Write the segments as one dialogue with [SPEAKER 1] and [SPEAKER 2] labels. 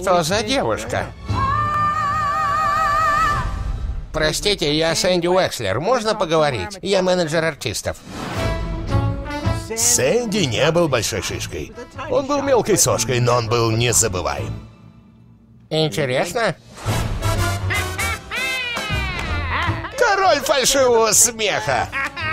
[SPEAKER 1] Что за девушка? Простите, я Сэнди Уэкслер. Можно поговорить? Я менеджер артистов.
[SPEAKER 2] Сэнди не был большой шишкой. Он был мелкой сошкой, но он был незабываем.
[SPEAKER 1] Интересно?
[SPEAKER 2] Король фальшивого смеха!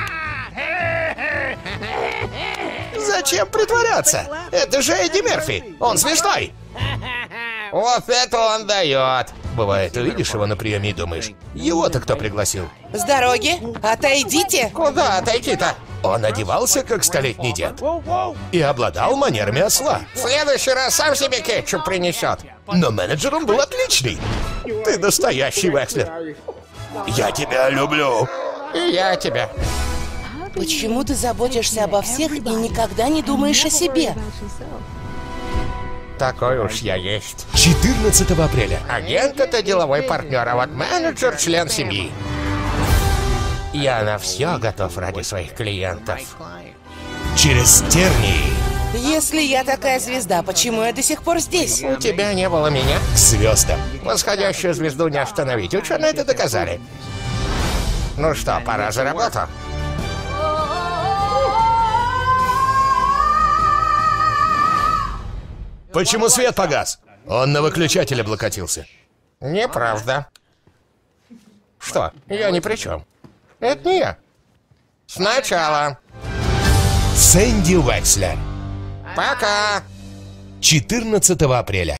[SPEAKER 2] Зачем притворяться? Это же Эдди Мерфи! Он смешной!
[SPEAKER 1] Вот это он дает!
[SPEAKER 2] Бывает, увидишь его на приеме и думаешь, его-то кто пригласил?
[SPEAKER 3] С дороги! Отойдите!
[SPEAKER 1] Куда отойти-то?
[SPEAKER 2] Он одевался как столетний дед и обладал манерами осла.
[SPEAKER 1] В следующий раз сам себе кетчуп принесет.
[SPEAKER 2] Но менеджер он был отличный. Ты настоящий Векслер. Я тебя люблю.
[SPEAKER 1] И я тебя.
[SPEAKER 3] Почему ты заботишься обо всех и никогда не думаешь о себе?
[SPEAKER 1] Такой уж я есть.
[SPEAKER 2] 14 апреля.
[SPEAKER 1] Агент — это деловой партнер, а вот менеджер — член семьи. Я на все готов ради своих клиентов.
[SPEAKER 2] Через тернии.
[SPEAKER 3] Если я такая звезда, почему я до сих пор здесь?
[SPEAKER 1] У тебя не было меня.
[SPEAKER 2] К звездам.
[SPEAKER 1] Восходящую звезду не остановить. Ученые это доказали. Ну что, пора за работу?
[SPEAKER 2] Почему свет погас? Он на выключатель облокотился.
[SPEAKER 1] Неправда. Что? Я ни при чем. Это не я. Сначала.
[SPEAKER 2] Сэнди Уэкслер.
[SPEAKER 1] Пока.
[SPEAKER 2] 14 апреля.